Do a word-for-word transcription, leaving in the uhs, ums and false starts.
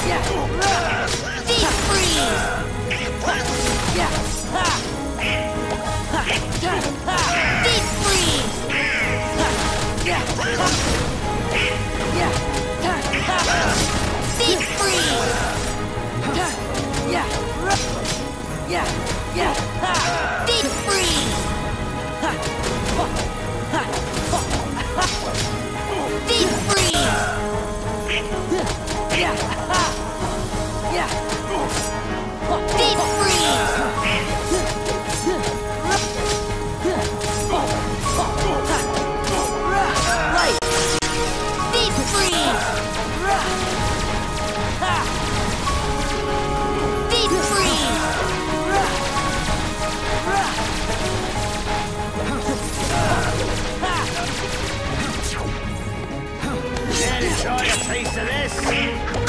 Deep freeze! Yeah. Deep freeze! Yeah. Yeah. Deep freeze! Yeah. Yeah. Yeah. Deep freeze! Deep freeze! Yeah. Yeah. Deep freeze! Right. Deep freeze! Deep freeze! Dare to try a piece of this?